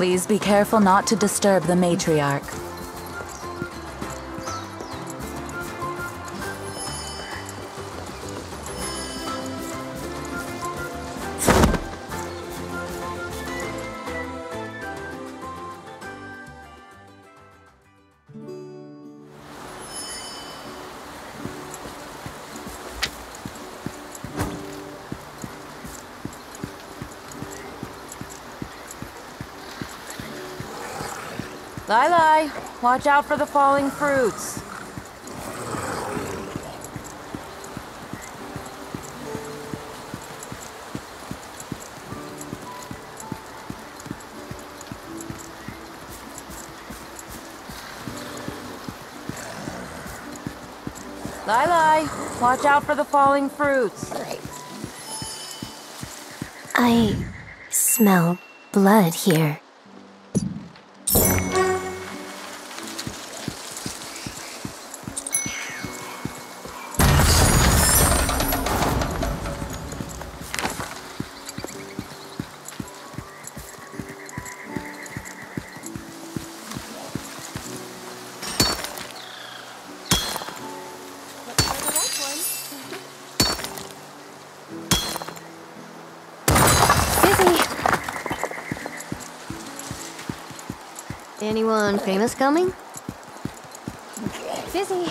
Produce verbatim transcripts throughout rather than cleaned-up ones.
Please be careful not to disturb the matriarch. Lili, watch out for the falling fruits. Lili, watch out for the falling fruits. I smell blood here. Anyone famous coming? Busy.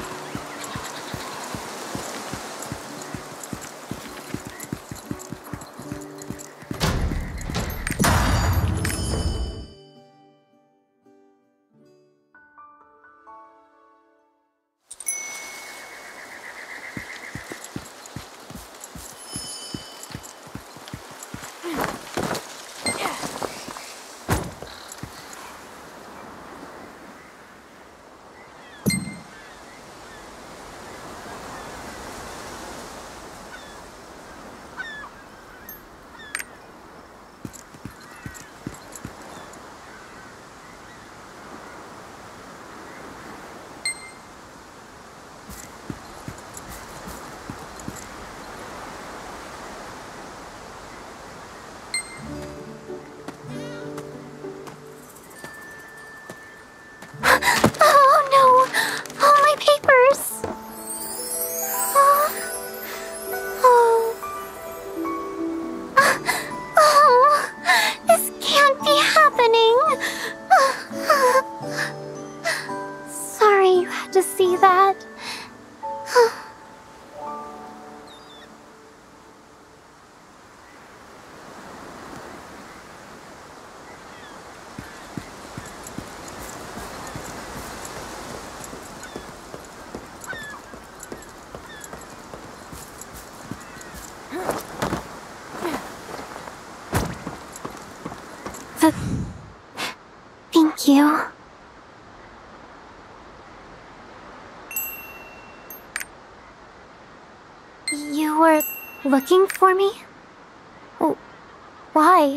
Thank you. You were looking for me? Oh, why?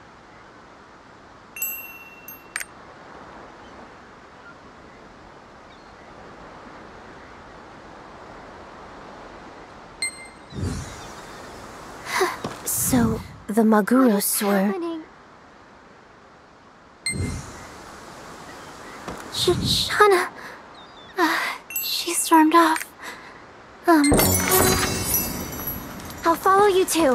So, the Maguros were... Sh Shana... Uh, she stormed off. Um... I'll follow you too.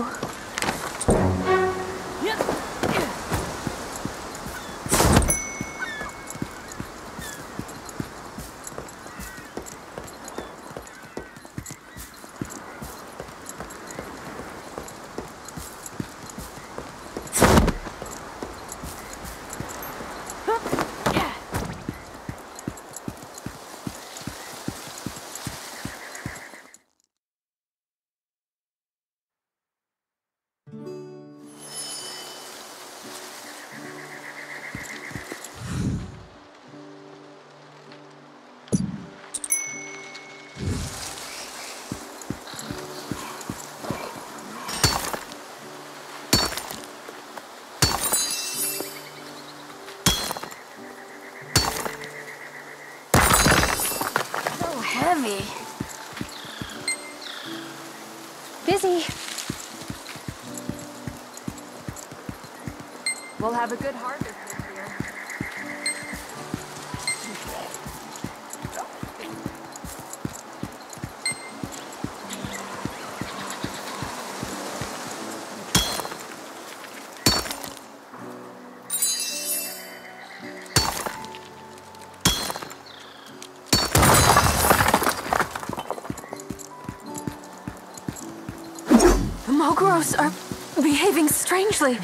Heavy. Busy. We'll have a good harvest. Maguros are behaving strangely.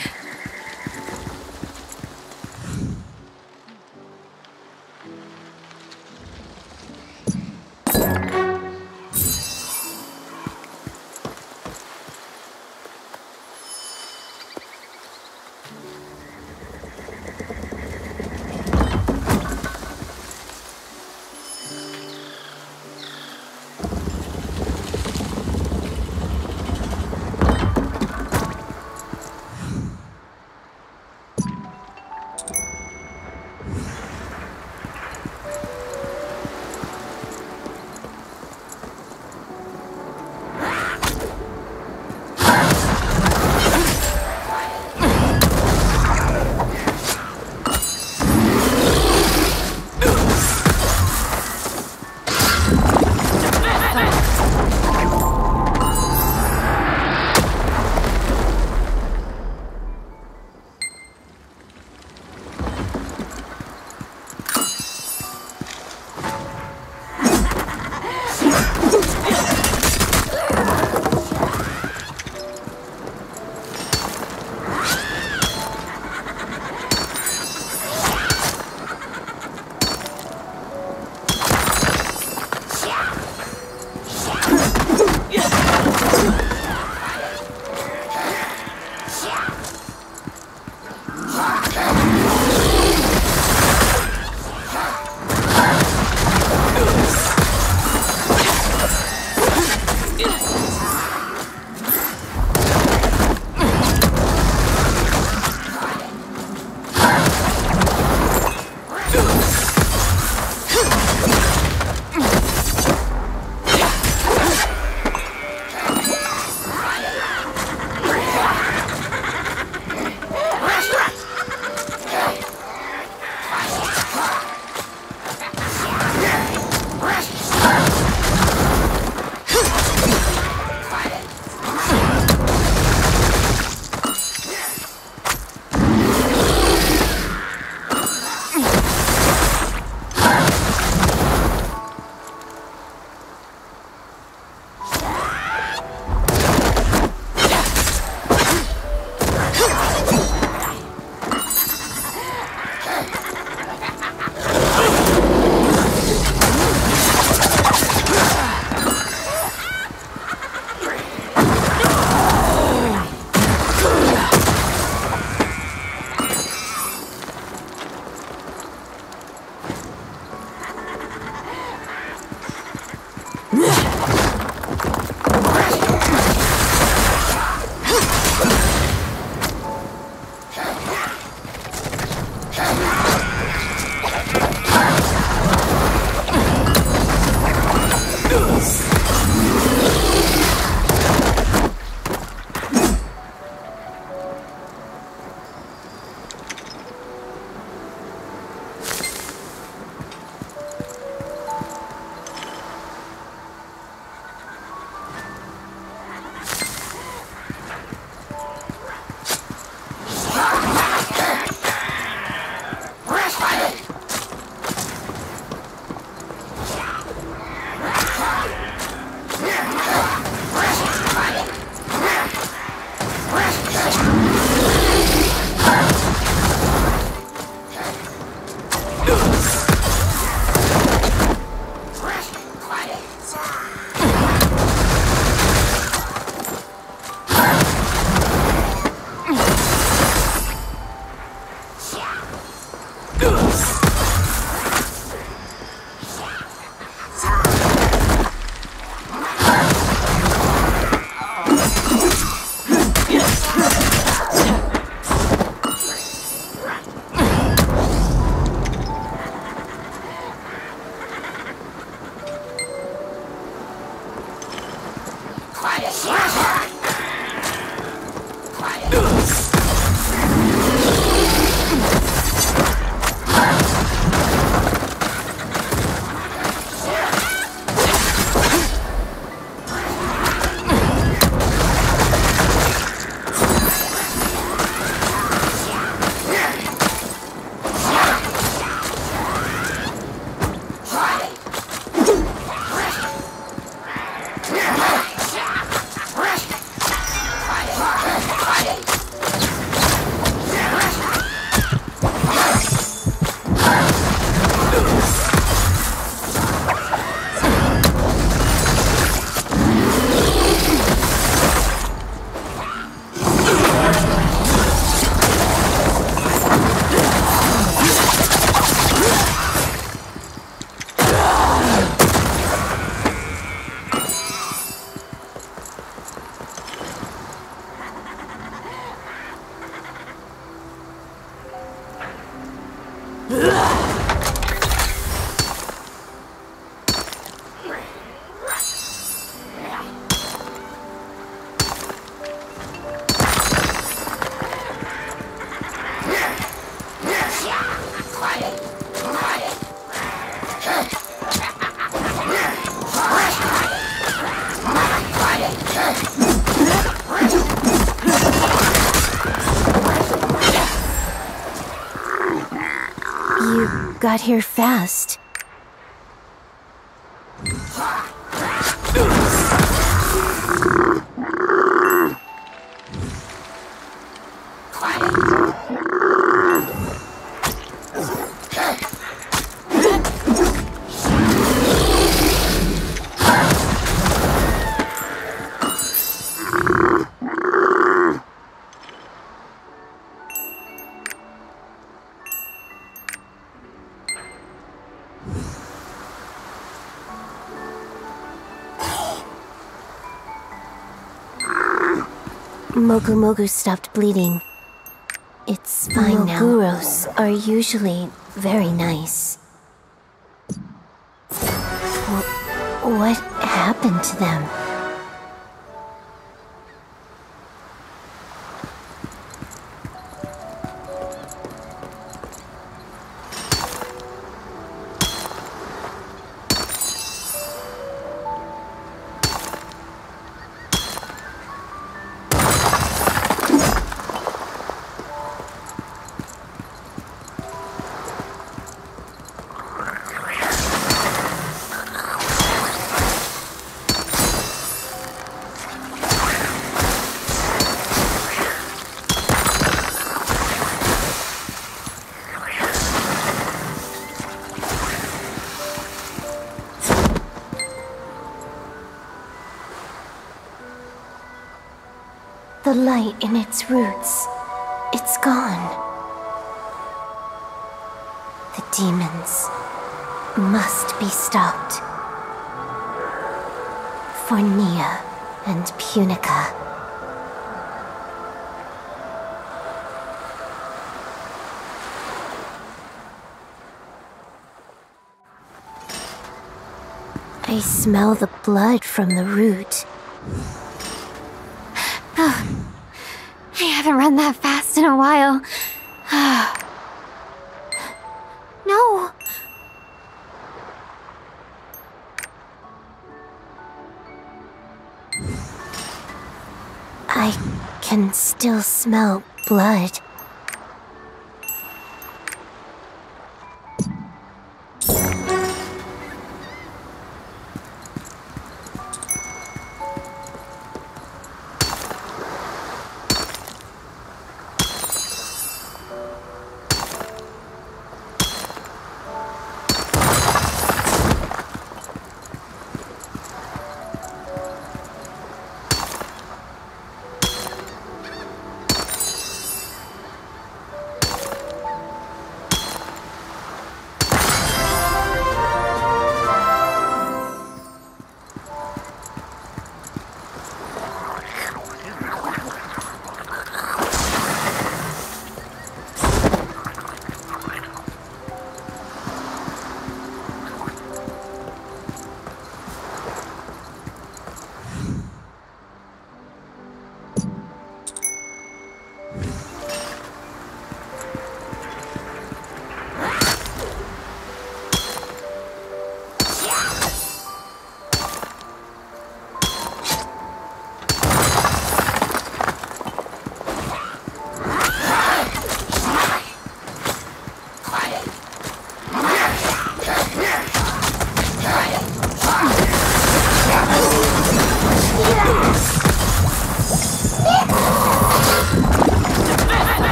You got here fast. Mogu Mogu stopped bleeding. It's fine now. Moguros are usually very nice. Wh- what happened to them? The light in its roots, it's gone. The demons must be stopped. For Nia and Punika. I smell the blood from the root. I haven't run that fast in a while. No! I can still smell blood.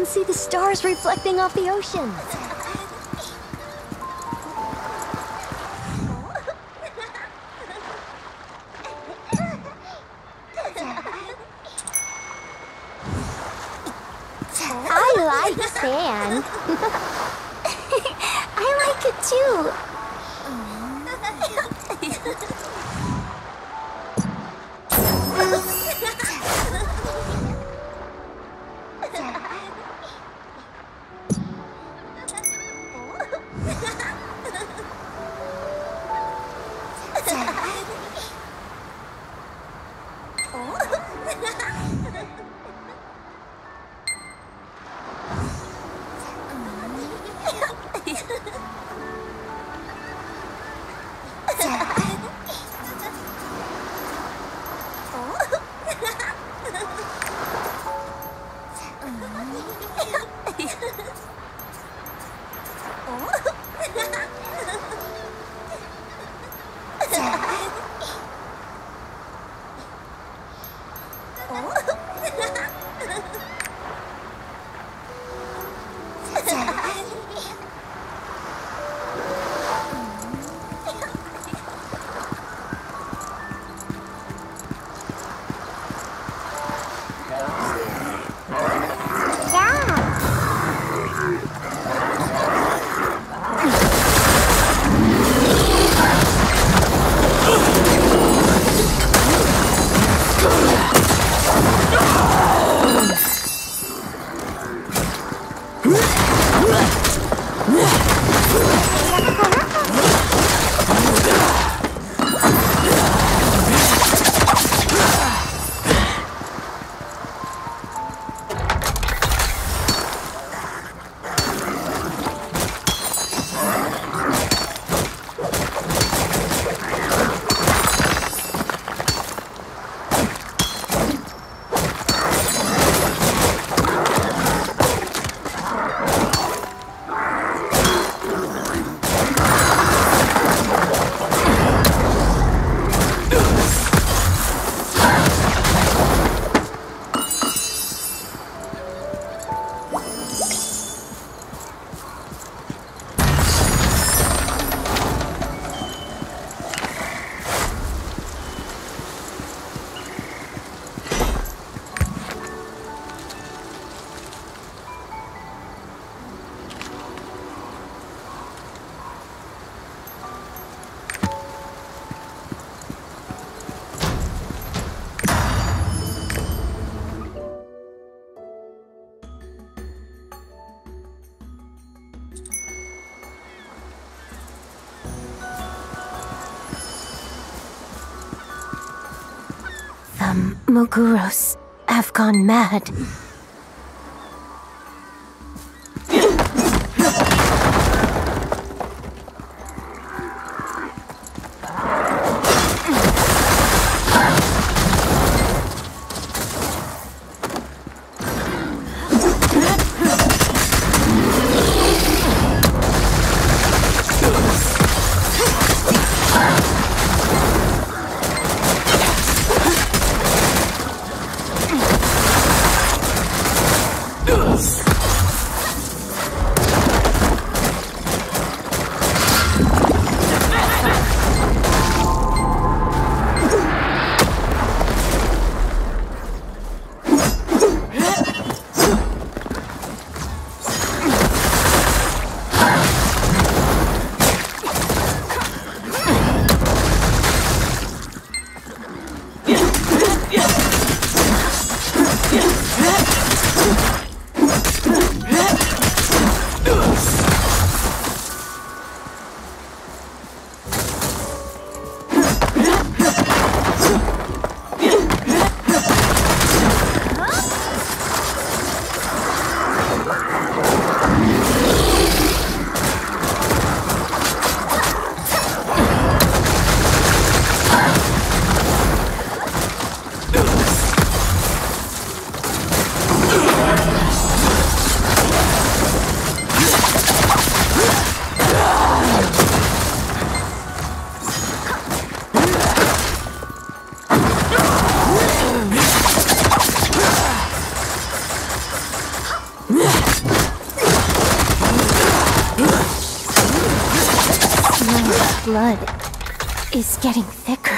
see the stars reflecting off the ocean. I like sand. I like it too. The Muguros have gone mad. smell of blood is getting thicker.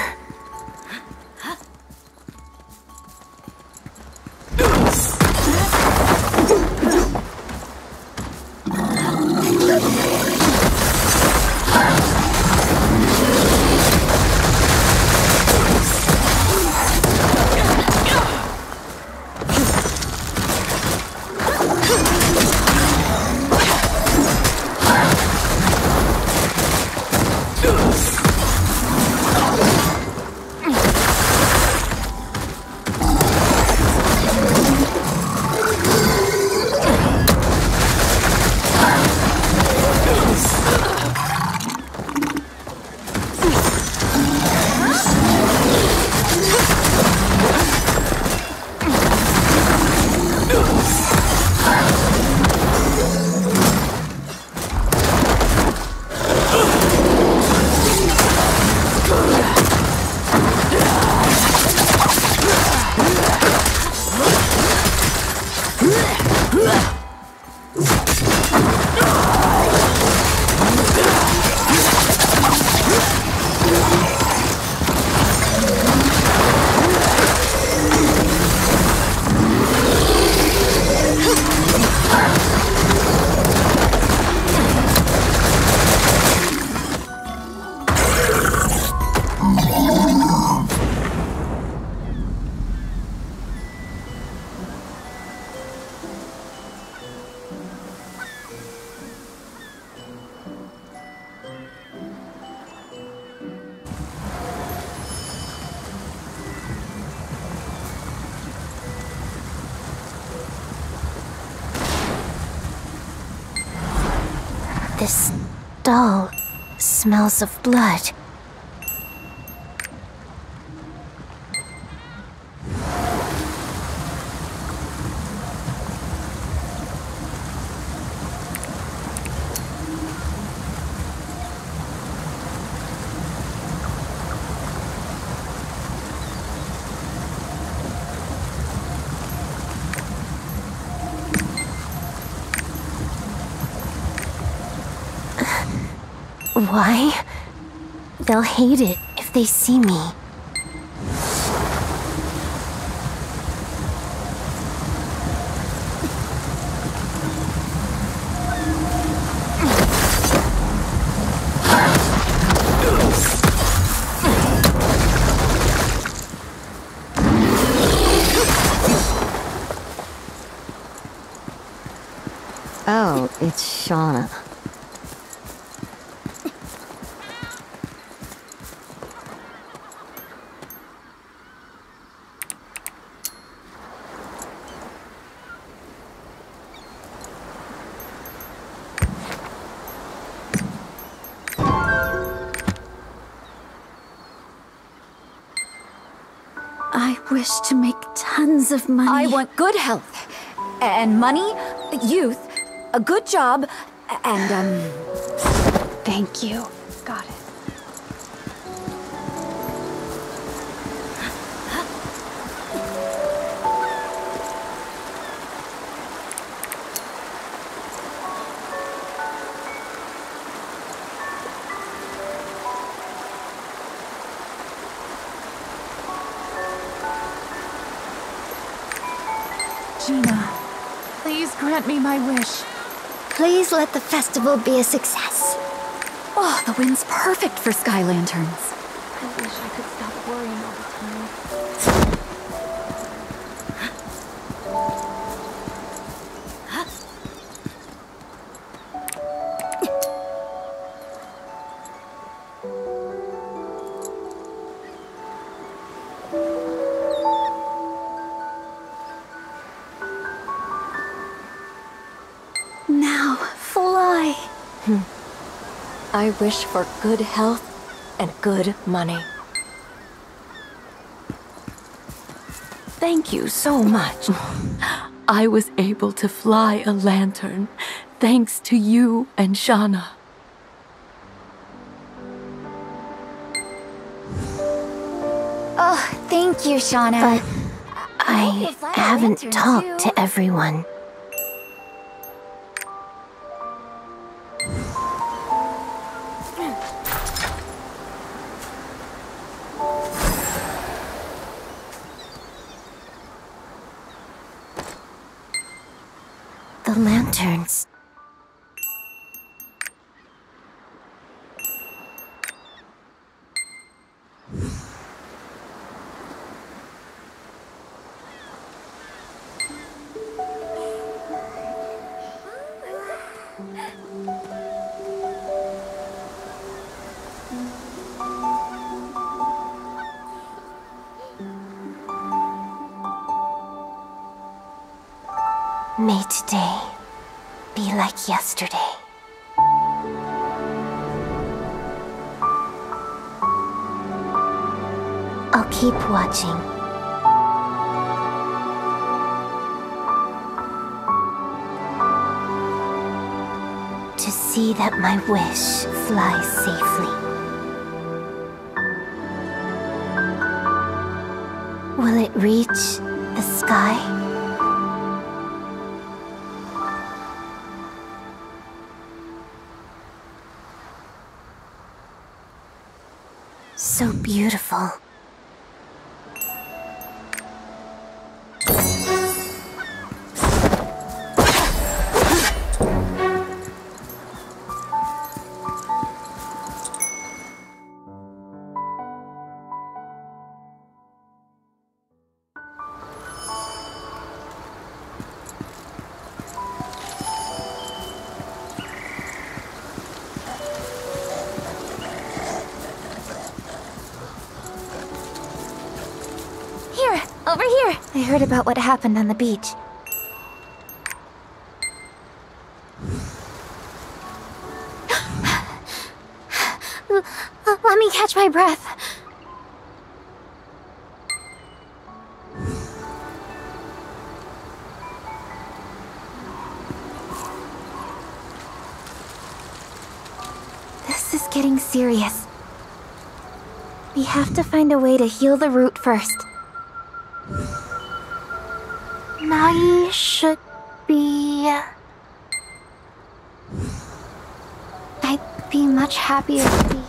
This doll smells of blood. Why? They'll hate it if they see me. Oh, it's Shauna. I wish to make tons of money. I want good health. And money, youth, a good job, and, um... Thank you. Got it. Gina, please grant me my wish. Please let the festival be a success. Oh, the wind's perfect for sky lanterns. I wish I could stop worrying all the time. Now, fly. I wish for good health and good money. Thank you so much. I was able to fly a lantern thanks to you and Shauna. Oh, thank you, Shauna. But I haven't talked to everyone. the lanterns. May today be like yesterday. I'll keep watching. To see that my wish flies safely. Will it reach the sky? So beautiful. Over here! I heard about what happened on the beach. Let me catch my breath. This is getting serious. We have to find a way to heal the root first. Nai should be... I'd be much happier to be here.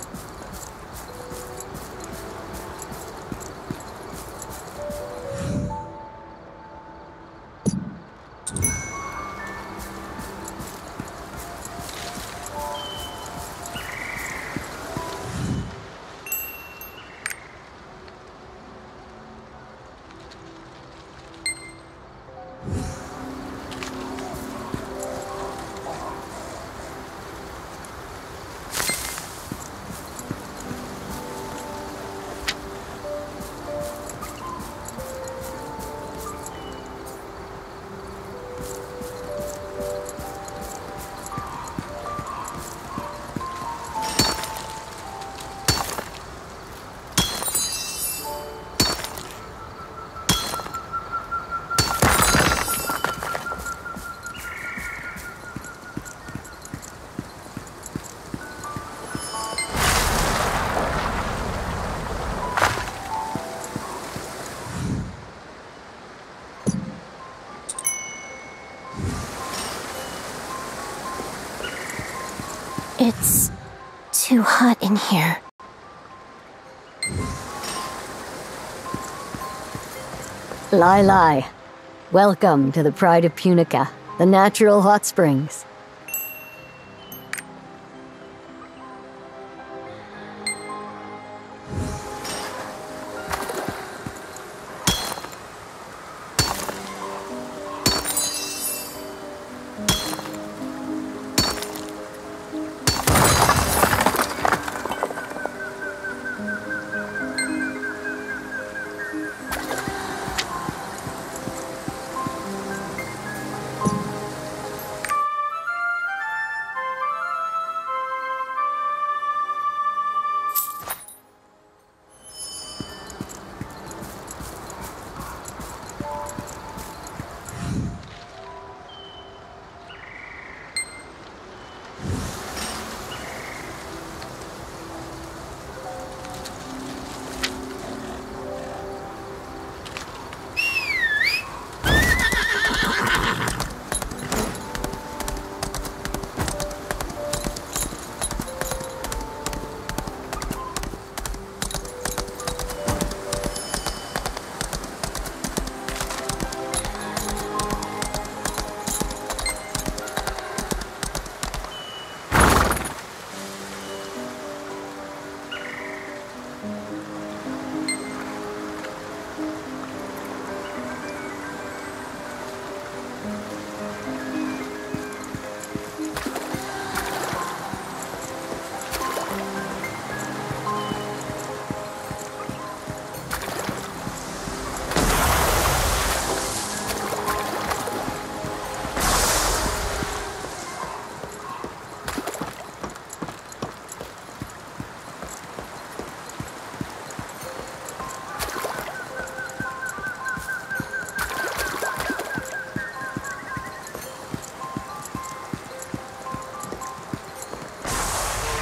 It's too hot in here. Lai Lai, welcome to the Pride of Punika, the natural hot springs.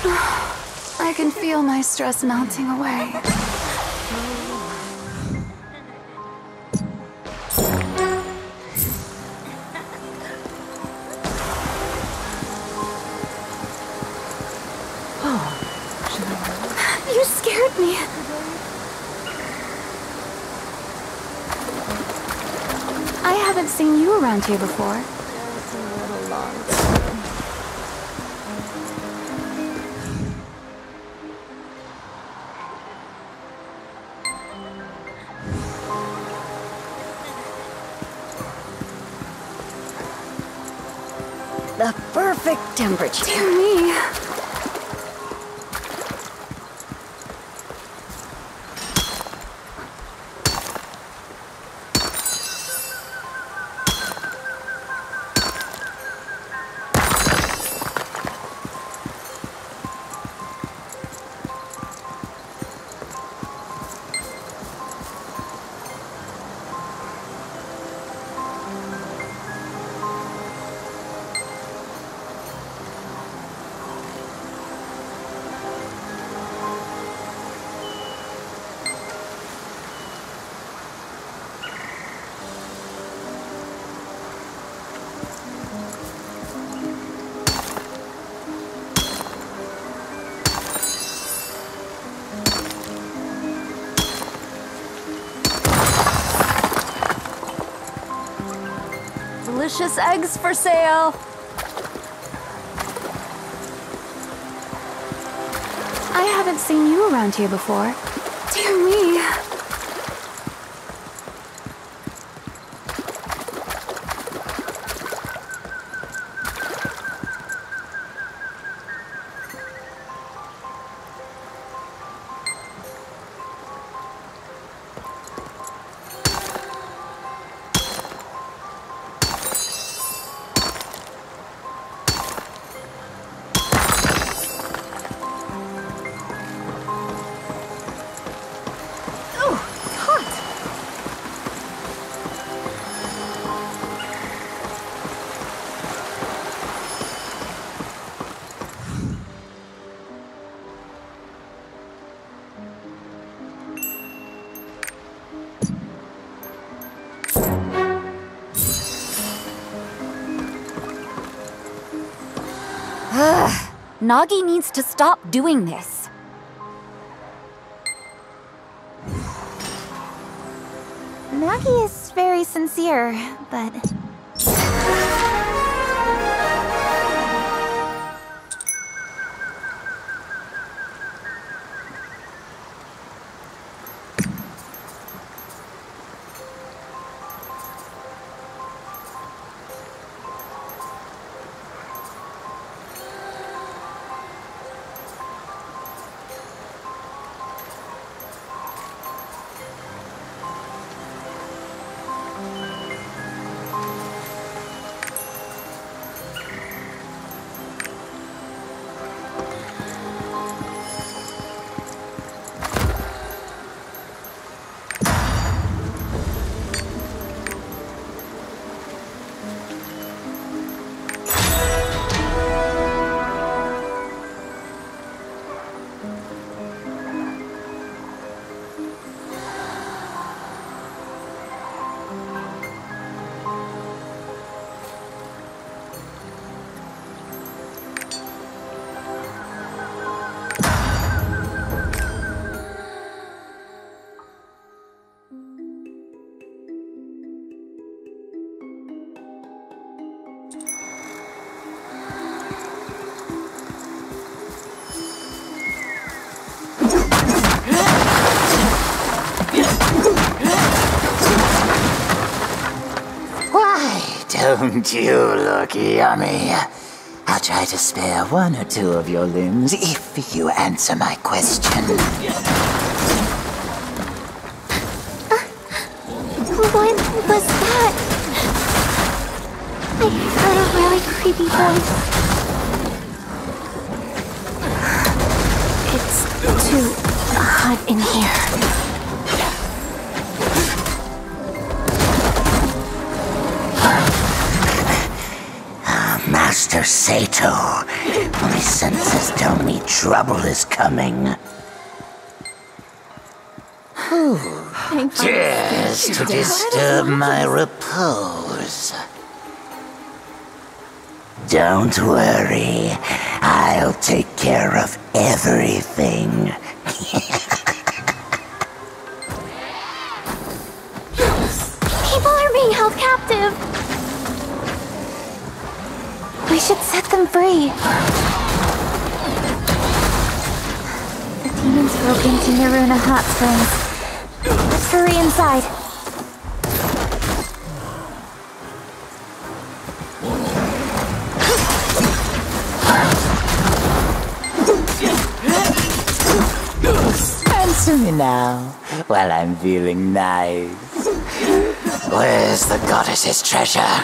I can feel my stress melting away. You scared me. I haven't seen you around here before. The perfect temperature. Dear me. Delicious eggs for sale. I haven't seen you around here before. Dear me. Nagi needs to stop doing this. Nagi is very sincere, but... Don't you look yummy? I'll try to spare one or two of your limbs if you answer my question. Uh, what was that? I heard a really creepy voice. It's too hot in here. Master Sato My senses tell me trouble is coming. Just to disturb my repose. Don't worry, I'll take care of everything. People are being held captive. We should set them free. The demons broke into Naruna Hot Springs. Let's hurry inside. Answer me now, while I'm feeling nice. Where's the goddess's treasure?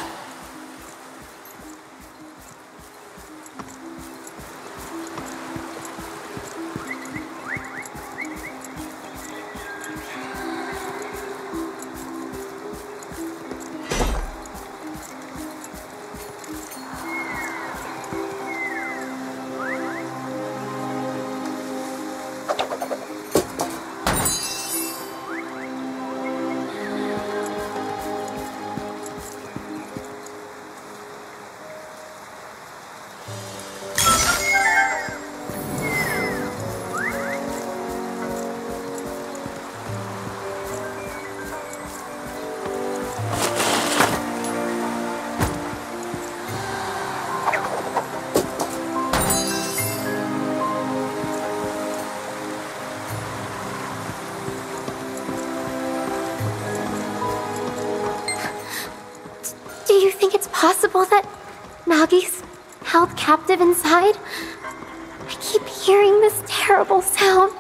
Do you think it's possible that Nagi's held captive inside? I keep hearing this terrible sound.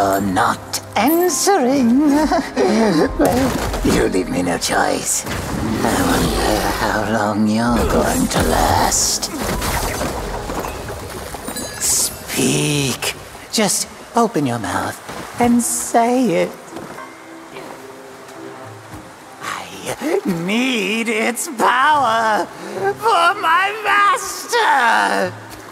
you're not answering. Well, you leave me no choice. I wonder how long you're going to last. Speak. Just open your mouth and say it. I need its power for my master!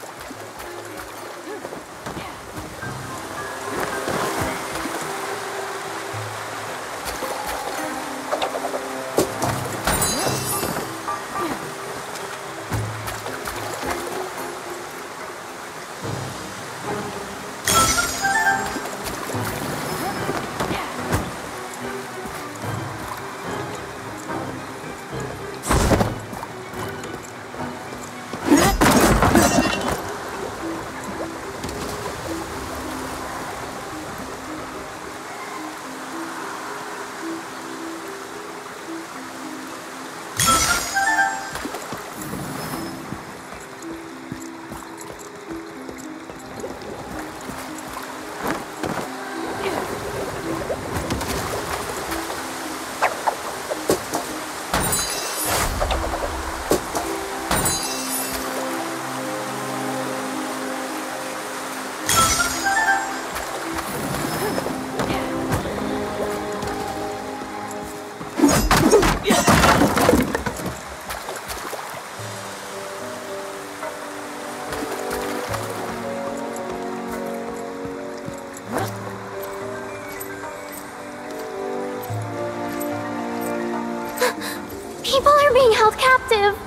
People are being held captive.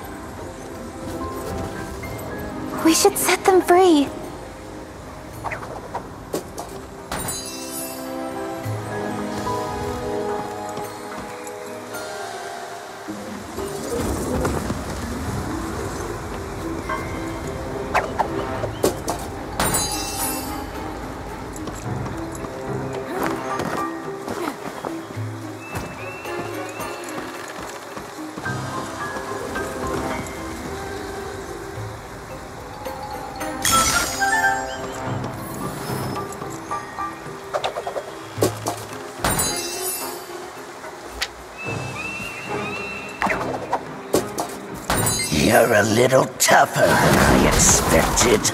We should set them free. You're a little tougher than I expected.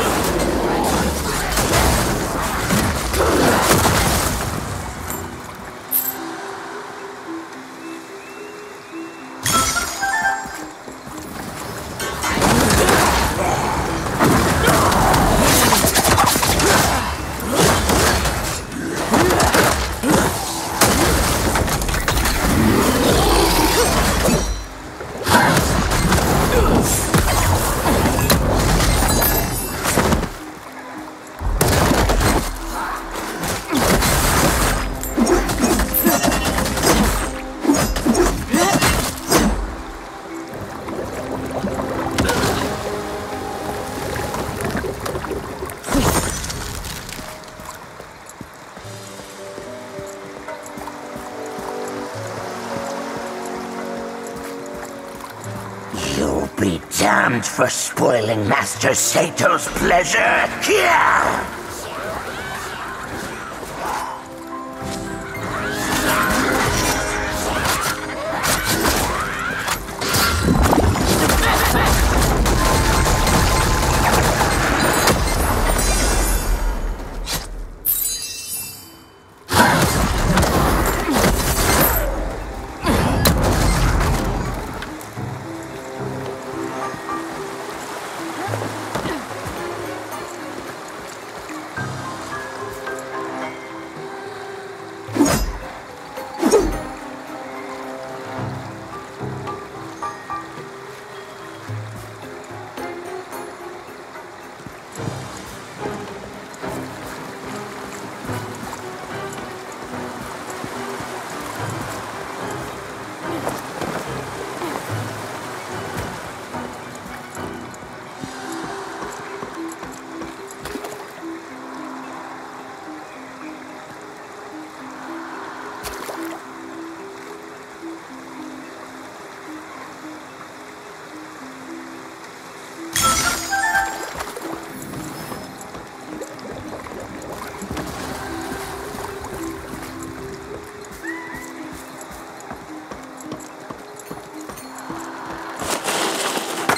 You'll be damned for spoiling Master Sato's pleasure! Yeah!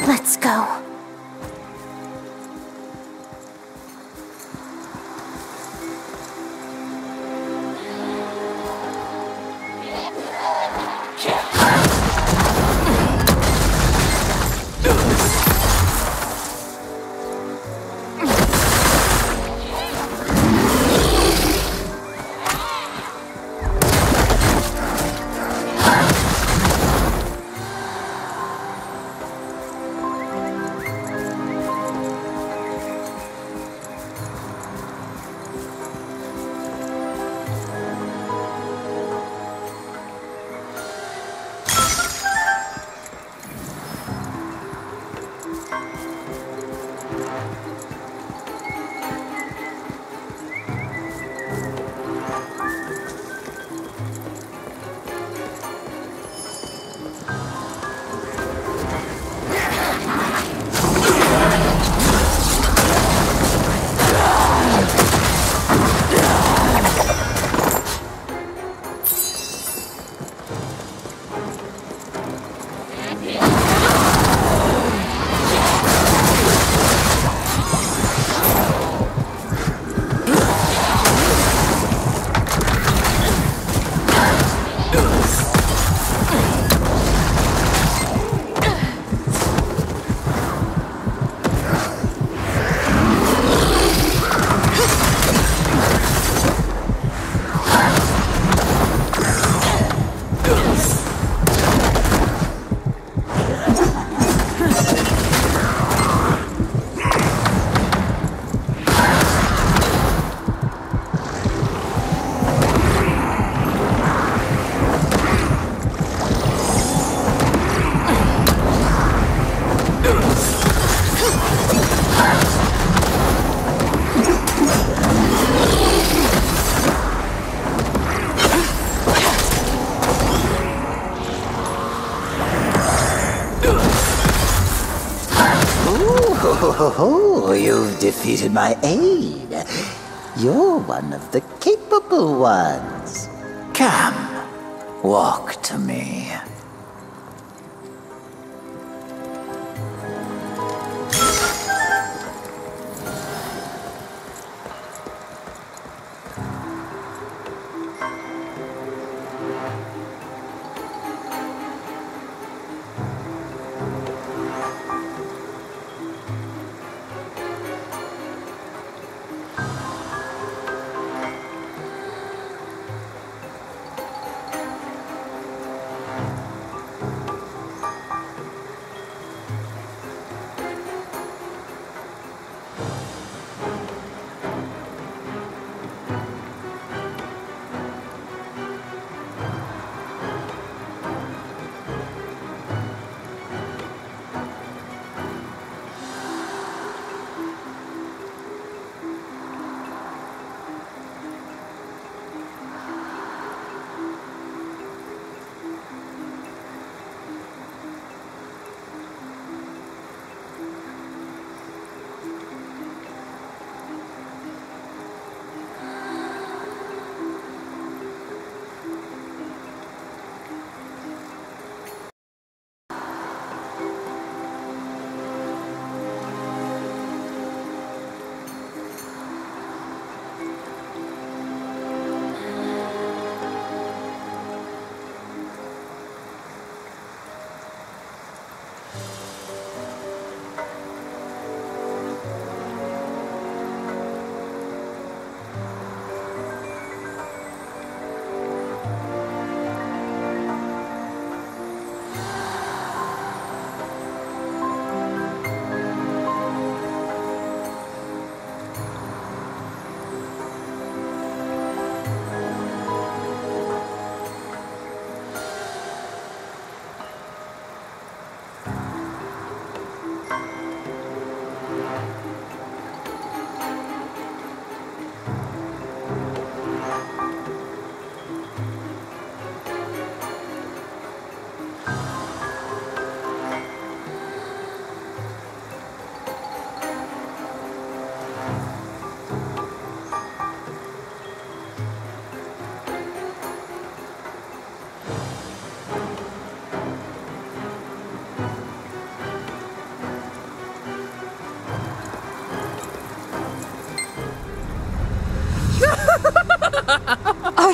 Let's go. Oh, you've defeated my aide. You're one of the capable ones. Come, walk to me.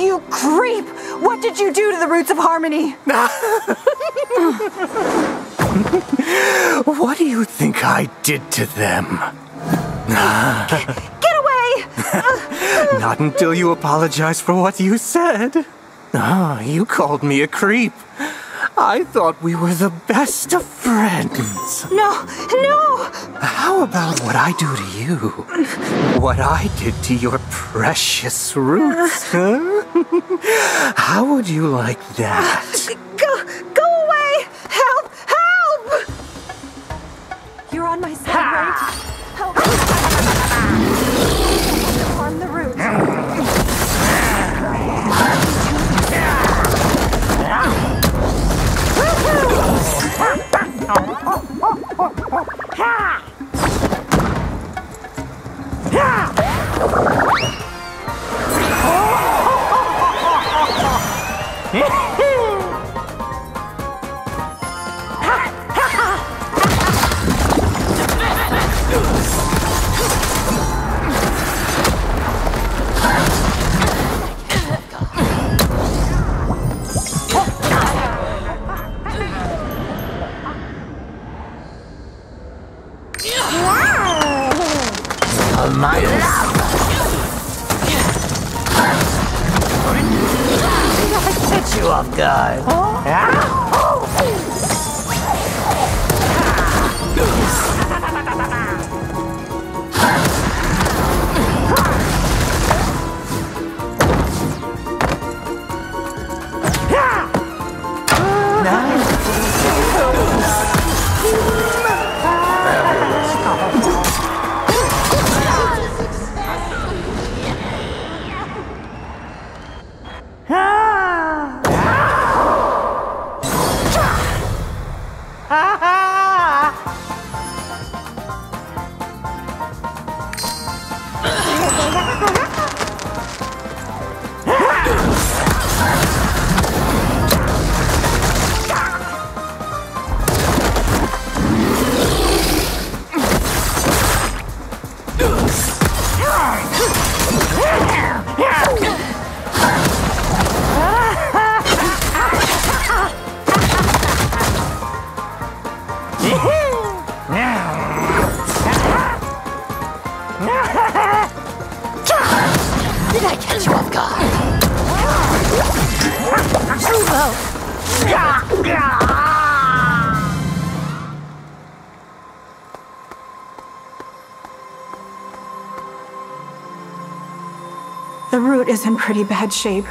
you creep! What did you do to the Roots of Harmony? What do you think I did to them? Get away! Not until you apologize for what you said. Ah, you called me a creep. I thought we were the best of friends. No, no! How about what I do to you? What I did to your precious roots, huh? How would you like that? Go, go away! Help, help! You're on my side, right? Help! Harm the roots. My love! Did I catch you off guard? Huh? Did I catch you off guard? The root is in pretty bad shape.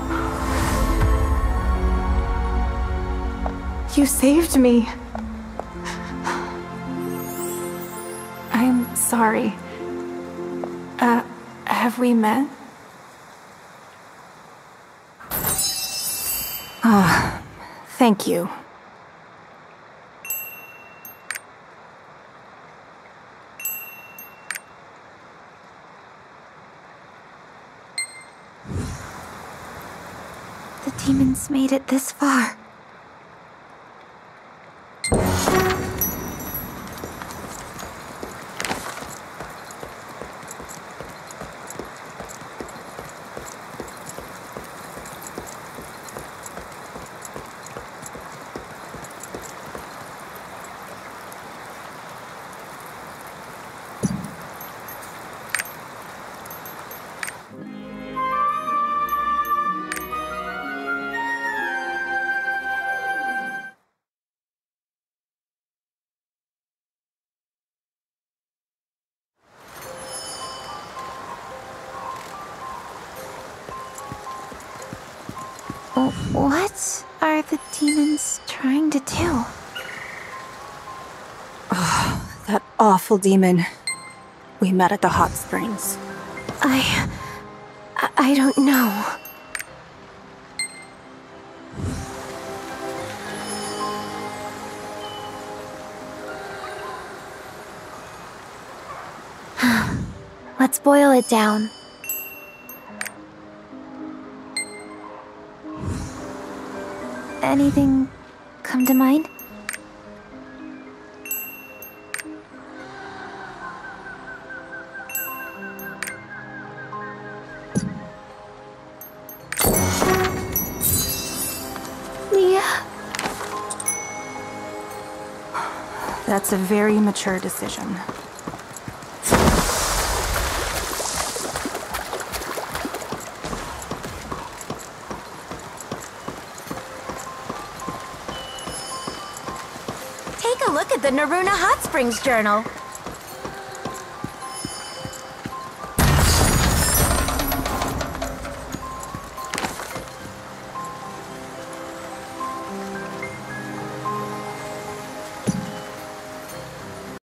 You saved me. I'm sorry. Uh, have we met? Ah, thank you. The demons made it this far. What are the demons trying to do? Oh, that awful demon we met at the hot springs. I... I don't know. Let's boil it down. Anything come to mind? That's a very mature decision. Take a look at the Naruna Hot Springs Journal.